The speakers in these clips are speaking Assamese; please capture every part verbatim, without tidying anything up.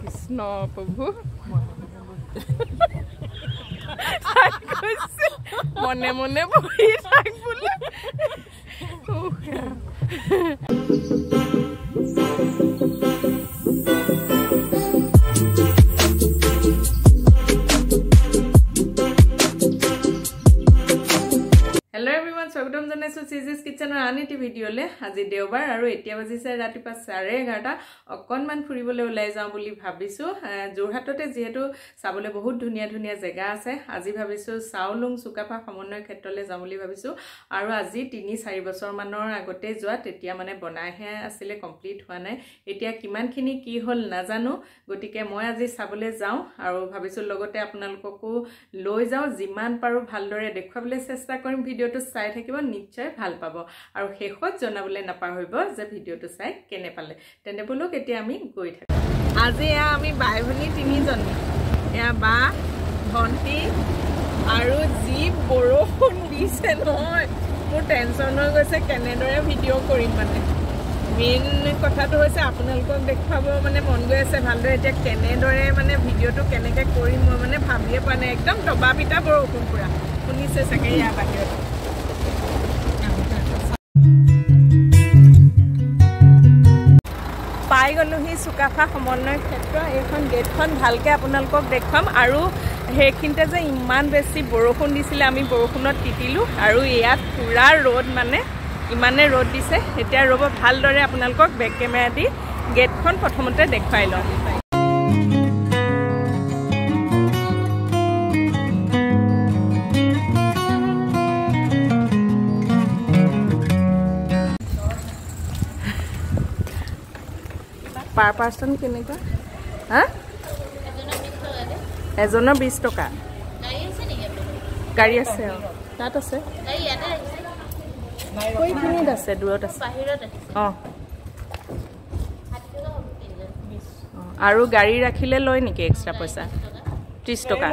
কৃষ্ণ প্ৰভু মনে মনে বহি থাক বোলে Hello everyone, স্বাগতম জনাইছো চিজিস কিচেনৰ আনিটি ভিডিঅলে আজি দেওবাৰ আৰু এতিয়া বাজিছে ৰাতিপুৱা চাৰে এঘাৰটা অকনমান ফুৰিবলৈ ওলাই যাওঁ বুলি ভাবিছো জোৰহাটতে যেহেতু চাবলৈ বহুত ধুনীয়া ধুনীয়া জেগা আছে আজি ভাবিছো চাওলুং সুকাফা সমন্বয় ক্ষেত্ৰলৈ যাম বুলি ভাবিছো আৰু আজি তিনি চাৰি বছৰ মানৰ আগতে যোৱা তেতিয়া মানে বনাইহে আছিল কমপ্লিট হোৱা নাই এতিয়া কিমানখিনি কি হল নাজানো গতিকে মই আজি চাবলৈ যাওঁ আৰু ভাবিছো লগতে আপোনালোককো লৈ যাওঁ যিমান পাৰো ভালদৰে দেখুৱাবলৈ চেষ্টা কৰিম ভিডিঅটো চাই থাকিব নিশ্চয় ভাল পাব আৰু শেষত জনাবলৈ নাপাহৰিব যে ভিডিঅটো চাই কেনে পালে তেনে বলক এতিয়া আমি গৈ থাকো আজি আমি বাই ভনী তিনিজনী এয়া বা ভন্টি আৰু যি বৰষুণ দিছে নহয় মোৰ টেনচন হৈ গৈছে কেনেদৰে ভিডিঅ কৰিম মানে মেইন কথাটো হৈছে আপোনালোকক দেখুৱাব মানে মন গৈ আছে ভালদৰে এতিয়া কেনেদৰে মানে ভিডিঅটো কেনেকৈ কৰিম মই মানে ভাবিয়ে পোৱা নাই একদম দবা পিটা বৰষুণ পুৰা শুনিছে চাগে ইয়াৰ বাহিৰত পাই গলোহি সুকাফা সমন্বয় ক্ষেত্ৰ এইখন গেটখন ভালকৈ আপোনালোকক দেখুৱাম আৰু সেইখিনিতে যে ইমান বেছি বৰষুণ দিছিলে আমি বৰষুণত তিতিলোঁ আৰু ইয়াত পুৰা ৰ'দ মানে ইমানে ৰ'দ দিছে এতিয়া ৰ'ব ভালদৰে আপোনালোকক বেক কেমেৰা দি গেটখন প্ৰথমতে দেখুৱাই লওঁ পাৰ পাৰ্চন কেনেকুৱা হা এজনৰ বিশ টকা গাড়ী আছে অঁ তাত আছে কোনখিনিত আছে দূৰত আছে অঁ আৰু গাড়ী ৰাখিলে লয় নেকি এক্সট্ৰা পইচা ত্ৰিছ টকা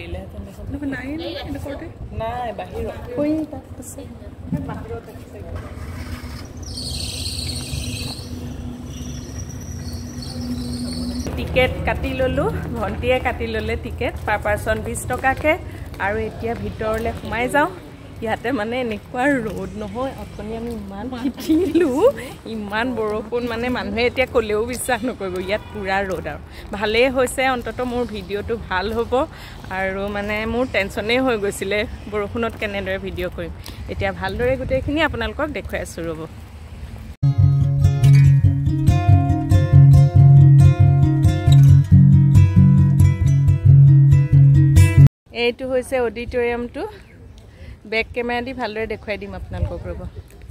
টিকেট কাটি ললো ভন্টিয়ে কাটি ললে টিকেট পাৰ পাৰ্চন বিশ টকাকে আৰু এতিয়া ভিতৰলৈ সোমাই যাওঁ ইয়াতে মানে এনেকুৱা ৰ'দ নহয় অথনি আমি ইমান তিতিলোঁ ইমান বৰষুণ মানে মানুহে এতিয়া ক'লেও বিশ্বাস নকৰিব ইয়াত পুৰা ৰ'দ আৰু ভালেই হৈছে অন্ততঃ মোৰ ভিডিঅ'টো ভাল হ'ব আৰু মানে মোৰ টেনচনেই হৈ গৈছিলে বৰষুণত কেনেদৰে ভিডিঅ' কৰিম এতিয়া ভালদৰে গোটেইখিনি আপোনালোকক দেখুৱাই আছোঁ ৰ'ব এইটো হৈছে অডিটৰিয়ামটো বেক কেমেৰা দি ভালদৰে দেখুৱাই দিম আপোনালোকক ৰ'ব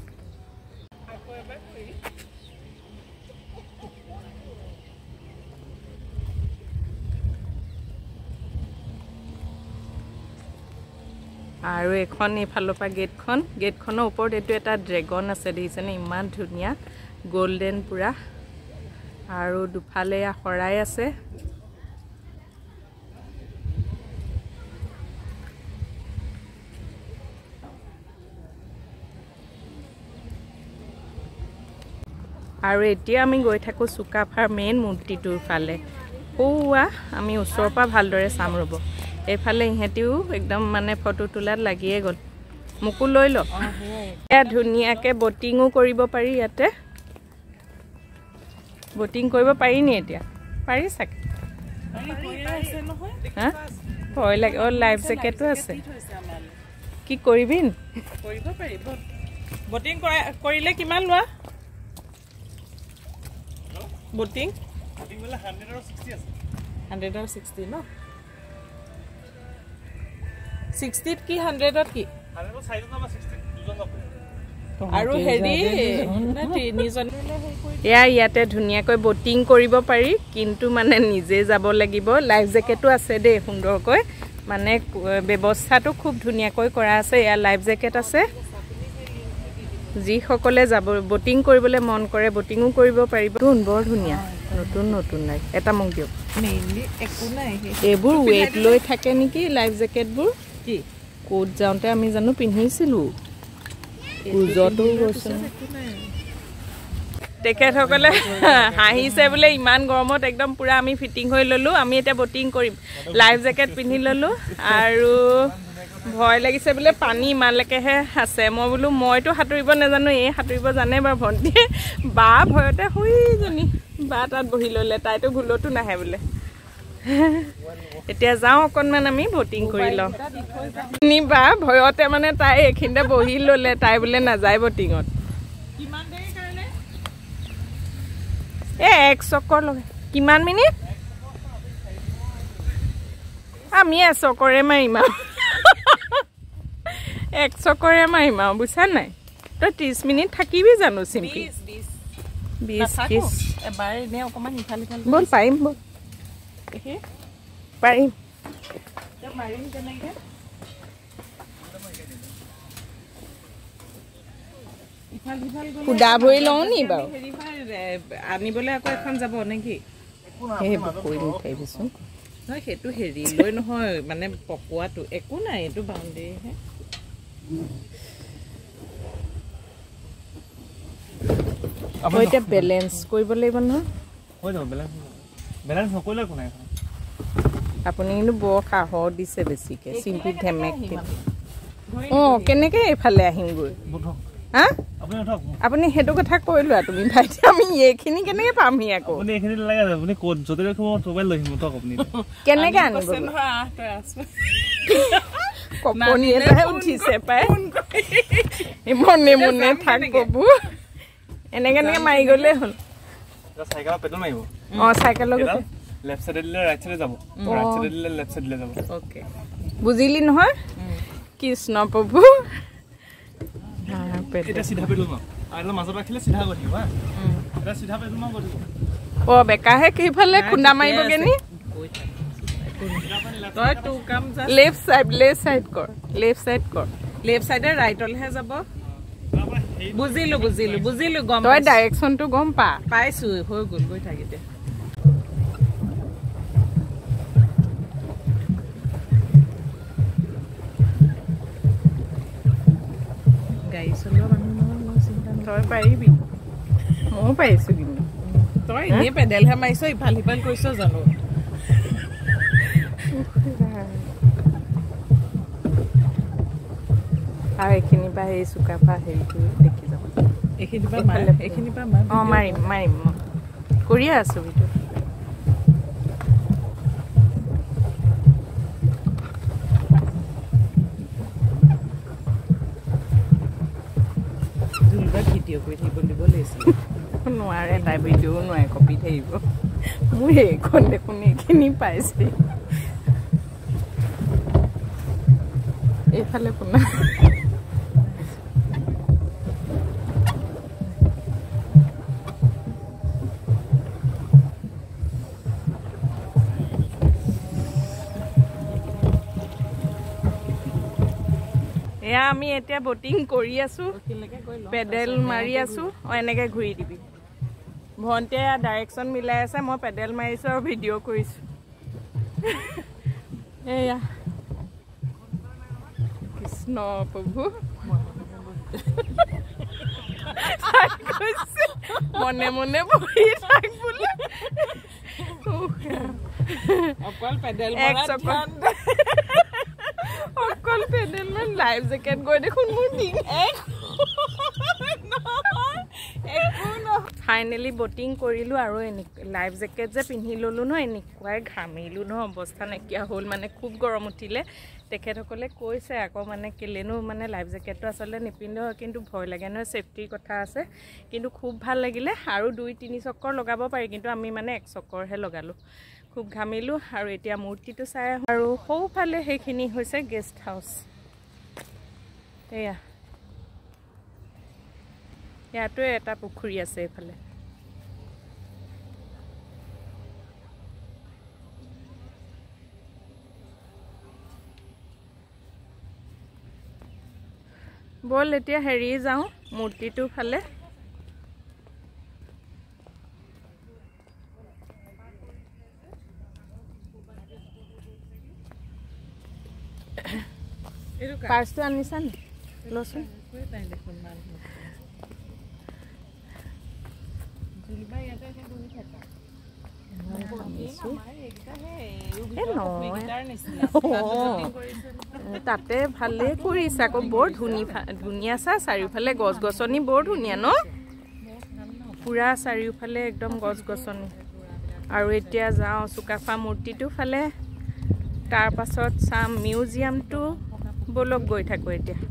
আৰু এখন এইফালৰ পৰা গেটখন গেটখনৰ ওপৰত এইটো এটা ড্ৰেগন আছে দেখিছেনে ইমান ধুনীয়া গল্ডেন পুৰা আৰু দুফালে শৰাই আছে আৰু এতিয়া আমি গৈ থাকোঁ সুকাফাৰ মেইন মূৰ্তিটোৰ ফালে ওৱা আমি ওচৰৰ পৰা ভালদৰে চাম ৰ'ব এইফালে ইহঁতিও একদম মানে ফটো তোলাত লাগিয়ে গ'ল মোকো লৈ ল এয়া ধুনীয়াকৈ বটিঙো কৰিব পাৰি ইয়াতে বটিং কৰিব পাৰি নি এতিয়া পাৰি চাগে হা ভয় লাগে অঁ লাইফ জেকেটো আছে কি কৰিবি কৰিব পাৰিব বটিং কৰিলে কিমান লোৱা बोटिंग बोटिंग वाला one hundred sixty আছে one hundred sixty ন sixty কি one hundred কি one hundred size না sixty দুজন আছে আৰু হেৰি না তিনিজন ইয়া ইয়াতে ধুনীয়াকৈ বোটিং কৰিব পাৰি কিন্তু মানে নিজে যাব লাগিব লাইফ জেকেটো আছে দে সুন্দৰকৈ মানে ব্যৱস্থাটো খুব ধুনীয়াকৈ কৰা আছে ইয়া লাইফ জেকেট আছে যি সকলে যাব বোটিং কৰিবলৈ মন কৰে বোটিংও কৰিব পাৰিব বৰ ধুনীয়া নতুন নতুন লাইফ এটা মোক দিয়ক মেইনলি একো নাই এইবোৰ ৱেট লৈ থাকে নেকি লাইফ জেকেটবোৰ কি কোট যাওঁতে আমি জানো পিন্ধিছিলোঁ উজতো গৈছে তেখেতসকলে হাঁহিছে বোলে ইমান গৰমত একদম পুৰা আমি ফিটিং হৈ ল'লোঁ আমি এতিয়া বটিং কৰিম লাইফ জেকেট পিন্ধি ল'লোঁ আৰু ভয় লাগিছে বোলে পানী ইমানলৈকেহে আছে মই বোলো মইতো সাঁতুৰিব নাজানো এই সাঁতুৰিব জানে বাৰু ভণ্টিয়ে বা ভয়তে শুইজনী বা তাত বহি ল'লে তাইতো ভুলতো নাহে বোলে এতিয়া যাওঁ অকণমান আমি বটিং কৰি লওঁ বা ভয়তে মানে তাই এইখিনিতে বহি ল'লে তাই বোলে নাযায় বটিঙত এ এক চক্কৰ লগে কিমান মিনিট আমি এচকৰে মাৰিম আৰু এক চকৰে মাৰিম আৰু বুজিছা নাই তই ত্ৰিছ মিনিট থাকিবি জানো চিম্পি বিছ ত্ৰিছ এবাৰ এনে অকণমান ইফাল ইফাল ব'ল পাৰিম ব'ল পাৰিম মাৰিম কেনেকৈ সুদা ভৰি লওঁ নি বাৰু আনিবলৈ আকৌ এখন যাব নেকি সেইবোৰ কৰি নুঠাইবিচোন নহয় সেইটো হেৰি লৈ নহয় মানে পকোৱাটো একো নাই এইটো বাউণ্ডেৰীহে এতিয়া বেলেঞ্চ কৰিব লাগিব নহয় আপুনি কিন্তু বৰ সাহস দিছে বেছিকৈ চিম্পি ধেমেক অঁ কেনেকৈ এইফালে আহিমগৈ হা আপুনি সেইটো কথা কৈ লোৱা তুমি ভাইটি আমি এইখিনি কেনেকৈ পামহি আকৌ কেনেকৈ আনিব কপনি এটাহে উঠিছে পাই মনে মনে থাক ববু এনেকৈ এনেকৈ মাৰি গ'লেই হ'ল অঁ চাইকেলৰ লেফ্ট সাইডে দিলে ৰাইট সাইডে যাব ৰাইট সাইডে দিলে লেফ্ট সাইডে যাব ওকে বুজিলি নহয় কৃষ্ণ প্ৰভু এটা সিধা পেলো না আইলা মাজত ৰাখিলে সিধা কৰি দিবা এটা সিধা পেলো না কৰি ও বেকাহে কিফালে খুন্দা মাৰিবগে নি তই টু কাম যা লেফট সাইড লেফট সাইড কৰ লেফট সাইড কৰ লেফট সাইডে ৰাইটলহে যাব বুজিলো বুজিলো বুজিলো গম তই ডাইৰেকশনটো গম পা পাইছো হৈ গ'ল গৈ থাকিতে গাড়ী চলোৱা মানুহ নহয় চিন্তা তই পাৰিবি ময়ো পাৰিছোঁ কিন্তু তই এনেই পেডেলহে মাৰিছ ইফাল সিফাল কৰিছ জানো আৰু এইখিনি পৰা সেই চুকাফা হেৰিটো দেখি যাব এইখিনি পৰা এইখিনি পৰা অঁ মাৰিম মাৰিম মই কৰিয়ে আছোঁ ভিডিঅ' ভিডিঅ' কৰি থাকিব দিব লাগিছিল নোৱাৰে তাই ভিডিঅ'ও নোৱাৰে কপি থাকিব মোৰ এইখন দেখোন এইখিনি পাইছে এইফালে কোনা এয়া আমি এতিয়া বটিং কৰি আছো পেডেল মাৰি আছো অঁ এনেকৈ ঘূৰি দিবি ভণ্টিয়ে ডাইৰেকশ্যন মিলাই আছে মই পেডেল মাৰিছোঁ আৰু ভিডিঅ' কৰিছোঁ এয়া কৃষ্ণ প্ৰভু মনে মনে বহি থাক বোলে অকল পেডেল অকল পেডেল মান লাইফ জেকেট গৈ দেখোন মোৰ ডিং ফাইনেলি বটিং কৰিলোঁ আৰু এনেকৈ লাইফ জেকেট যে পিন্ধি ল'লোঁ ন এনেকুৱাই ঘামিলোঁ ন অৱস্থা নাইকিয়া হ'ল মানে খুব গৰম উঠিলে তেখেতসকলে কৈছে আকৌ মানে কেলেনো মানে লাইফ জেকেটটো আচলতে নিপিন্ধে কিন্তু ভয় লাগে নহয় ছেফটিৰ কথা আছে কিন্তু খুব ভাল লাগিলে আৰু দুই তিনি চক্কৰ লগাব পাৰি কিন্তু আমি মানে এক চক্কৰহে লগালোঁ খুব ঘামিলোঁ আৰু এতিয়া মূৰ্তিটো চাই আৰু সৌফালে সেইখিনি হৈছে গেষ্ট হাউচ এয়া ইয়াতো এটা পুখুৰী আছে এইফালে বল এতিয়া হেৰি যাওঁ মূৰ্তিটো ফালে পাৰ্চটো আনিছা নি লচোন তাতে ভালে কৰিছে আকৌ বৰ ধুনীয়া ধুনীয়া চা চাৰিওফালে গছ গছনি বৰ ধুনীয়া ন পুৰা চাৰিওফালে একদম গছ গছনি আৰু এতিয়া যাওঁ চুকাফা মূৰ্তিটো ফালে তাৰ পাছত চাম মিউজিয়ামটো বলক গৈ থাকো এতিয়া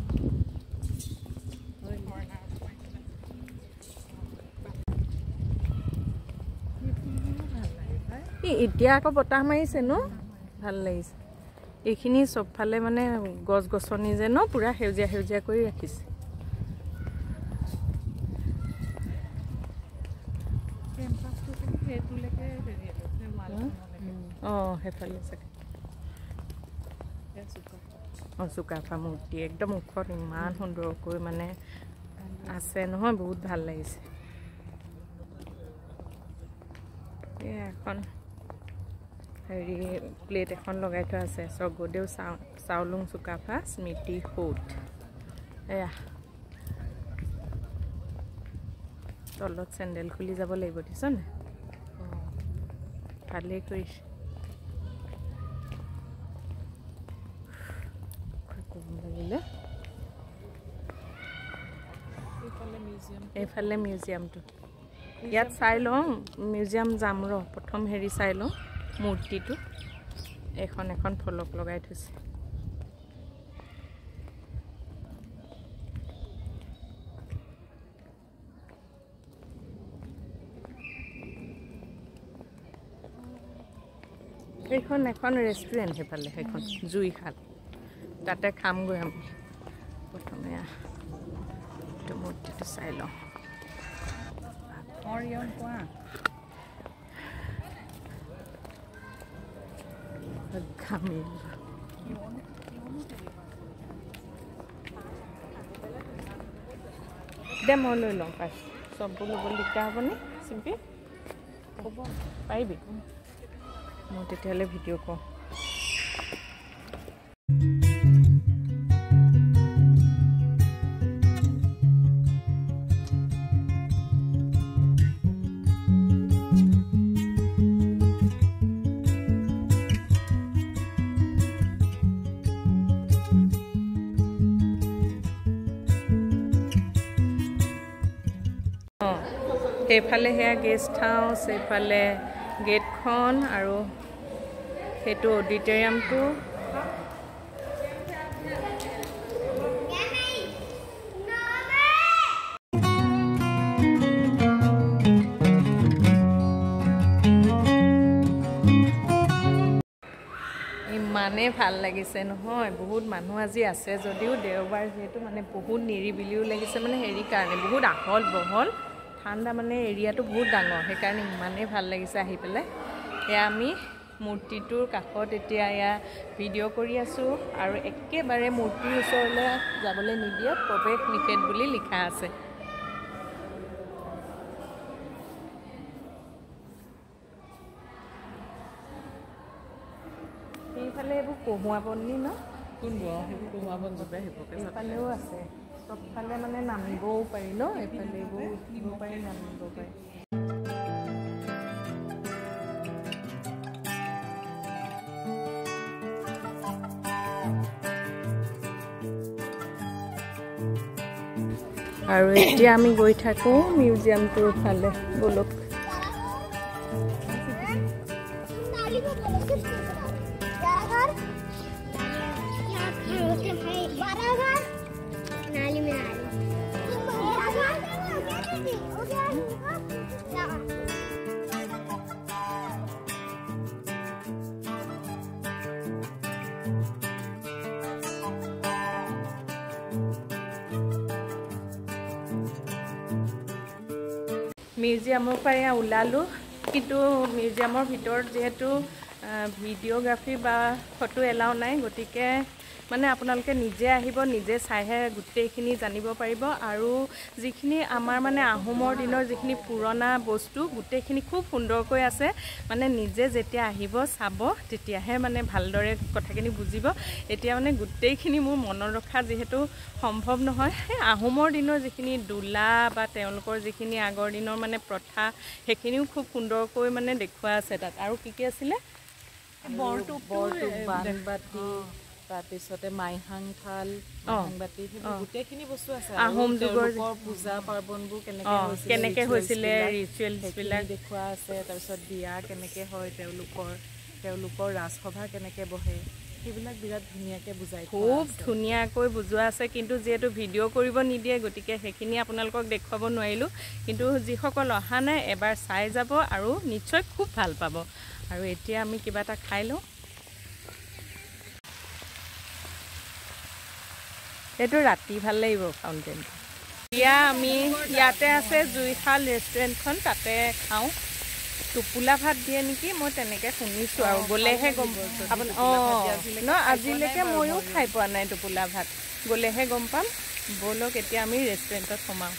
এতিয়া আকৌ বতাহ মাৰিছে ন ভাল লাগিছে এইখিনি সবফালে মানে গছ গছনি যে ন পুৰা হেউজিয়া হেউজিয়া কৰি ৰাখিছে অ হেফালে চাগে অ চুকাফা মূৰ্তি একদম ওখত ইমান সুন্দৰকৈ মানে আছে নহয় বহুত ভাল লাগিছে এখন হেৰি প্লেট এখন লগাই থোৱা আছে স্বৰ্গদেউ চাওলুং চুকাফা স্মৃতি সৌধ এয়া তলত চেণ্ডেল খুলি যাব লাগিব দিছনে ভালেই কৰিছে লাগিলে এইফালে মিউজিয়ামটো ইয়াত চাই লওঁ মিউজিয়াম যাম ৰ প্ৰথম হেৰি চাই লওঁ মূৰ্তিটো এখন এখন ফলক লগাই থৈছে এইখন এখন ৰেষ্টুৰেণ্ট সেইফালে সেইখন জুইশাল তাতে খামগৈ আমি প্ৰথমে মূৰ্তিটো চাই লওঁ দে মই লৈ লওঁ পাইছোঁ চববোৰ ল'বলৈ দিগদাৰ হ'বনে চিম্পি হ'ব পাৰিবি মই তেতিয়াহ'লে ভিডিঅ' কৰোঁ সেইফালে সেয়া গেষ্ট হাউচ এইফালে গেটখন আৰু সেইটো অডিটৰিয়ামটো ইমানে ভাল লাগিছে নহয় বহুত মানুহ আজি আছে যদিও দেওবাৰ যেহেতু মানে বহুত নিৰিবিলিও লাগিছে মানে হেৰি কাৰণে বহুত আহল বহল ঠাণ্ডা মানে এৰিয়াটো বহুত ডাঙৰ সেইকাৰণে ইমানে ভাল লাগিছে আহি পেলাই এয়া আমি মূৰ্তিটোৰ কাষত এতিয়া এয়া ভিডিঅ' কৰি আছোঁ আৰু একেবাৰে মূৰ্তিৰ ওচৰলৈ যাবলৈ নিদিয়ে প্ৰৱেশ নিষেধ বুলি লিখা আছে সেইফালে এইবোৰ কহুৱা বন্নি ন কহুৱা বন জোপা সেইফালেও আছে সবফালে মানে নামিবও পাৰি ন এইফালে এইবোৰ উঠিব পাৰি নামিব পাৰি আৰু এতিয়া আমি গৈ থাকোঁ মিউজিয়ামটোৰ ফালে বলক মিউজিয়ামৰ পৰা ওলালোঁ কিন্তু মিউজিয়ামৰ ভিতৰত যেহেতু ভিডিঅ'গ্ৰাফী বা ফটো এলাও নাই গতিকে মানে আপোনালোকে নিজে আহিব নিজে চাইহে গোটেইখিনি জানিব পাৰিব আৰু যিখিনি আমাৰ মানে আহোমৰ দিনৰ যিখিনি পুৰণা বস্তু গোটেইখিনি খুব সুন্দৰকৈ আছে মানে নিজে যেতিয়া আহিব চাব তেতিয়াহে মানে ভালদৰে কথাখিনি বুজিব এতিয়া মানে গোটেইখিনি মোৰ মনত ৰখা যিহেতু সম্ভৱ নহয় এই আহোমৰ দিনৰ যিখিনি দোলা বা তেওঁলোকৰ যিখিনি আগৰ দিনৰ মানে প্ৰথা সেইখিনিও খুব সুন্দৰকৈ মানে দেখুওৱা আছে তাত আৰু কি কি আছিলে বৰটো বৰটো বানবাতি তাৰপিছতে মাইহাং থাল মাইহাংবাতি গোটেইখিনি বস্তু আছে আহোম যুগৰ পূজা পাৰ্বণবোৰ কেনেকৈ হৈছিল কেনেকৈ হৈছিলে ৰিচুৱেলছবিলাক দেখুওৱা আছে তাৰপিছত বিয়া কেনেকৈ হয় তেওঁলোকৰ তেওঁলোকৰ ৰাজসভা কেনেকৈ বহে সেইবিলাক বিৰাট ধুনীয়াকৈ বুজাই খুব ধুনীয়াকৈ বুজোৱা আছে কিন্তু যিহেতু ভিডিঅ' কৰিব নিদিয়ে গতিকে সেইখিনি আপোনালোকক দেখুৱাব নোৱাৰিলোঁ কিন্তু যিসকল অহা নাই এবাৰ চাই যাব আৰু নিশ্চয় খুব ভাল পাব আৰু এতিয়া আমি কিবা এটা খাই লওঁ এইটো ৰাতি ভাল লাগিব ফাউণ্টেনটো এতিয়া আমি ইয়াতে আছে জুইশাল ৰেষ্টুৰেণ্টখন তাতে খাওঁ টোপোলা ভাত দিয়ে নেকি মই তেনেকৈ শুনিছোঁ আৰু গ'লেহে গম আপুনি অঁ ন আজিলৈকে ময়ো খাই পোৱা নাই টোপোলা ভাত গ'লেহে গম পাম ব'লক এতিয়া আমি ৰেষ্টুৰেণ্টত সোমাওঁ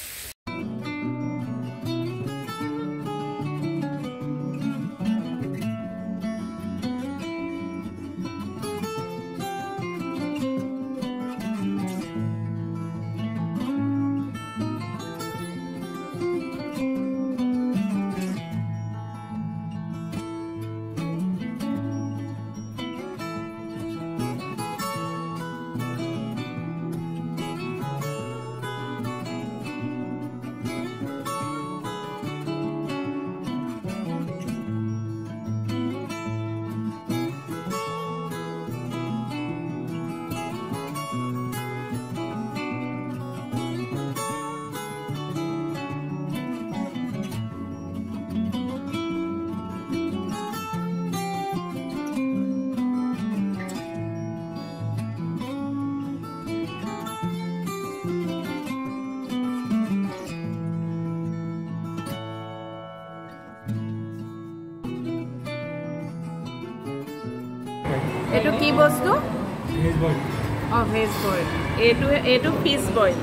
এইটো কি বস্তু অঁ ভেজ বইল এইটো এইটো ফিছ বইল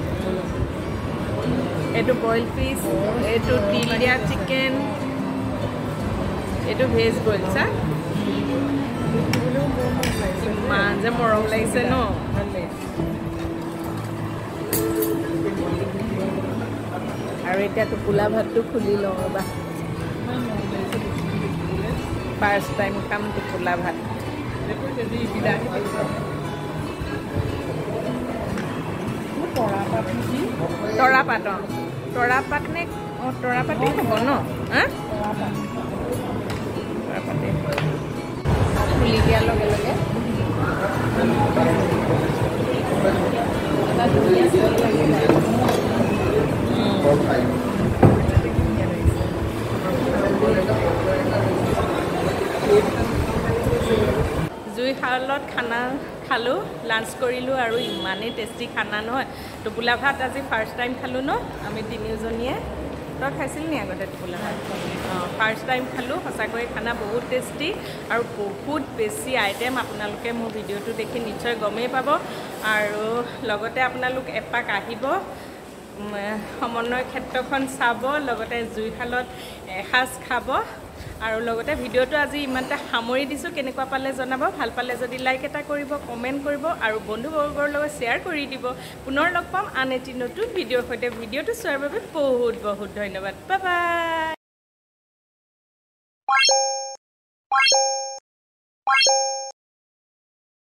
এইটো বইল ফিছ এইটো তিল দিয়া চিকেন এইটো ভেজ বইল চা ইমান যে মৰম লাগিছে ন আৰু এতিয়া টোপোলা ভাতটো খুলি লওঁ ৰ'বা ফাৰ্ষ্ট টাইম খাম টোপোলা ভাত তৰাপাত অঁ তৰাপাত নে অঁ তৰাপাতে হ'ব ন হা তৰাপাতে খুলি দিয়াৰ লগে লগে জুইশালত খানা খালোঁ লাঞ্চ কৰিলোঁ আৰু ইমানেই টেষ্টি খানা নহয় টোপোলা ভাত আজি ফাৰ্ষ্ট টাইম খালোঁ ন আমি তিনিওজনীয়ে তই খাইছিল নি আগতে টোপোলা ভাত অঁ ফাৰ্ষ্ট টাইম খালোঁ সঁচাকৈ খানা বহুত টেষ্টি আৰু বহুত বেছি আইটেম আপোনালোকে মোৰ ভিডিঅ'টো দেখি নিশ্চয় গমেই পাব আৰু লগতে আপোনালোক এপাক আহিব সমন্বয় ক্ষেত্ৰখন চাব লগতে জুইশালত এসাঁজ খাব আৰু লগতে ভিডিঅ'টো আজি ইমানতে সামৰি দিছোঁ কেনেকুৱা পালে জনাব ভাল পালে যদি লাইক এটা কৰিব কমেণ্ট কৰিব আৰু বন্ধুবৰ্গৰ লগত শ্বেয়াৰ কৰি দিব পুনৰ লগ পাম আন এটি নতুন ভিডিঅ'ৰ সৈতে ভিডিঅ'টো চোৱাৰ বাবে বহুত বহুত ধন্যবাদ বাই বাই